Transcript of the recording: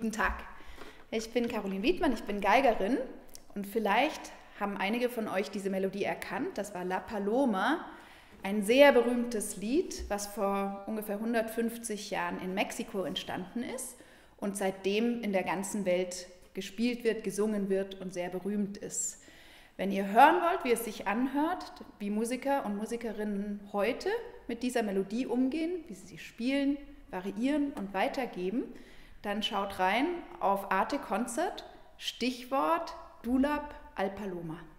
guten Tag. Ich bin Caroline Wiedmann, ich bin Geigerin und vielleicht haben einige von euch diese Melodie erkannt. Das war La Paloma, ein sehr berühmtes Lied, was vor ungefähr 150 Jahren in Mexiko entstanden ist und seitdem in der ganzen Welt gespielt wird, gesungen wird und sehr berühmt ist. Wenn ihr hören wollt, wie es sich anhört, wie Musiker und Musikerinnen heute mit dieser Melodie umgehen, wie sie spielen, variieren und weitergeben, dann schaut rein auf Arte Concert, Stichwort Dulab al Paloma.